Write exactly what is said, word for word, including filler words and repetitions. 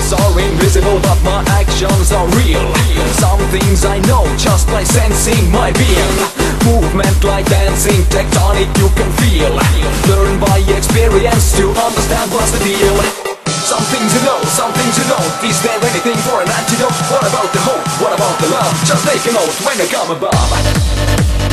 thoughts are invisible, but my actions are real. Some things I know just by sensing my being. Movement like dancing, tectonic you can feel. Learn by experience to understand what's the deal. Something to know, something to know. Is there anything for an antidote? What about the hope? What about the love? Just take a note when you come above.